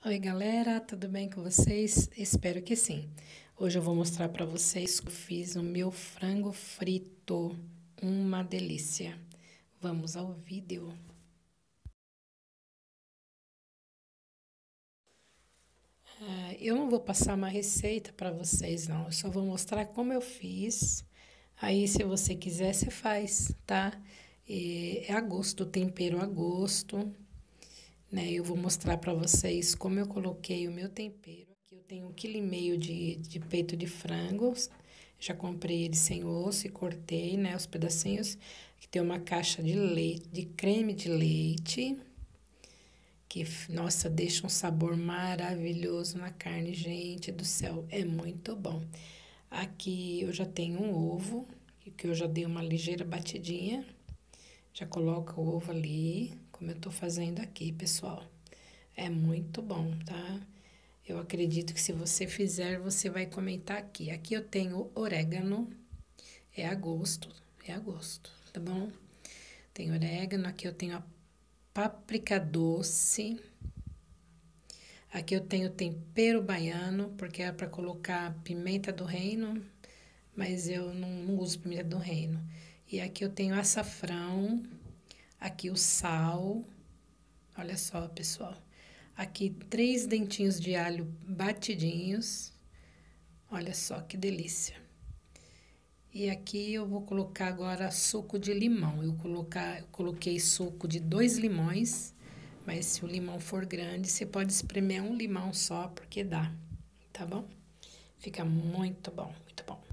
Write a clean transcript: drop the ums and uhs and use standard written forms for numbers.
Oi, galera, tudo bem com vocês? Espero que sim. Hoje eu vou mostrar para vocês que eu fiz o meu frango frito, uma delícia. Vamos ao vídeo. Eu não vou passar uma receita para vocês, não. Eu só vou mostrar como eu fiz. Aí, se você quiser, você faz, tá? É a gosto, o tempero a gosto, né? Eu vou mostrar para vocês como eu coloquei o meu tempero. Aqui eu tenho 1,5 kg de peito de frango. Já comprei ele sem osso e cortei, né, os pedacinhos. Aqui tem uma caixa de leite, de creme de leite, que, nossa, deixa um sabor maravilhoso na carne, gente do céu, é muito bom. Aqui eu já tenho um ovo, que eu já dei uma ligeira batidinha. Já coloca o ovo ali, como eu tô fazendo aqui, pessoal. É muito bom, tá? Eu acredito que se você fizer, você vai comentar aqui. Aqui eu tenho orégano, é a gosto, tá bom? Tem orégano, aqui eu tenho a páprica doce. Aqui eu tenho tempero baiano, porque é para colocar pimenta do reino, mas eu não uso pimenta do reino. E aqui eu tenho açafrão, aqui o sal. Olha só, pessoal. Aqui 3 dentinhos de alho batidinhos. Olha só que delícia. E aqui eu vou colocar agora suco de limão. Eu coloquei suco de 2 limões, mas se o limão for grande, você pode espremer um limão só, porque dá, tá bom? Fica muito bom, muito bom.